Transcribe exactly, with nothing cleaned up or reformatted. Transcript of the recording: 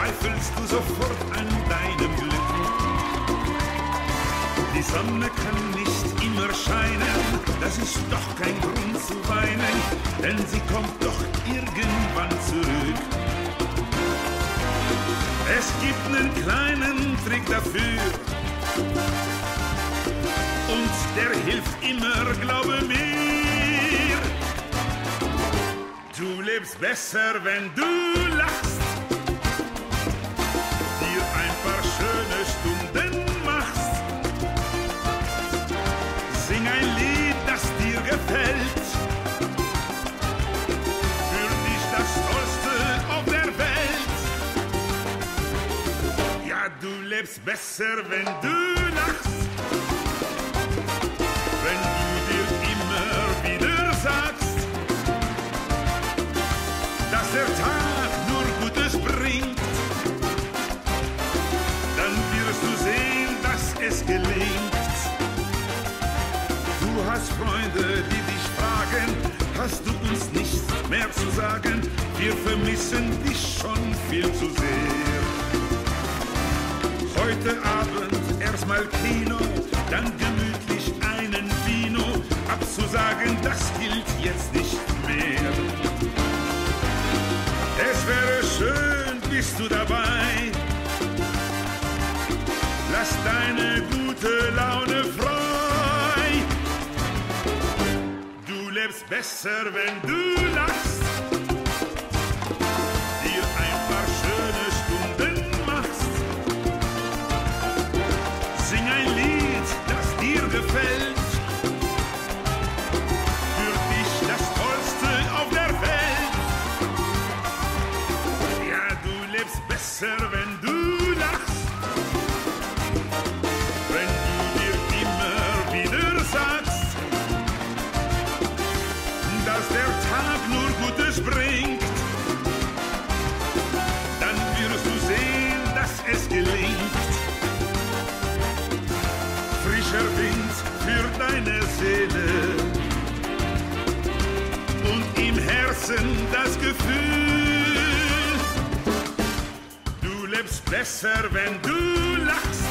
zweifelst du sofort an deinem Glück. Die Sonne kann nicht immer scheinen, das ist doch kein Grund zu weinen, denn sie kommt doch irgendwann zurück. Es gibt einen kleinen Trick dafür und der hilft immer, glaube mir. Du lebst besser, wenn du lachst, dir ein paar schöne Stunden machst. Sing ein Lied, das dir gefällt, für dich das Tollste auf der Welt. Ja, du lebst besser, wenn du lachst, wenn du dir immer wieder sagst, dass der Tag nur Gutes bringt, dann wirst du sehen, dass es gelingt. Du hast Freunde, die dich fragen, hast du uns nichts mehr zu sagen? Wir vermissen dich schon viel zu sehr. Heute Abend erstmal Kino, dann gemütlich einen Vino. Abzusagen, das gilt jetzt nicht mehr. Es wäre schön, bist du dabei. Lass deine gute Laune frei. Du lebst besser, wenn du lachst, dir ein paar schöne Stunden machst. Sing ein Lied, das dir gefällt, für dich das Tollste auf der Welt. Ja, du lebst besser, wenn du lachst, wenn du dir immer wieder sagst, dass der Tag nur Gutes bringt, dann wirst du sehen, dass es gelingt. Frischer Wind für deine Seele und im Herzen das Gefühl, du lebst besser, wenn du lachst.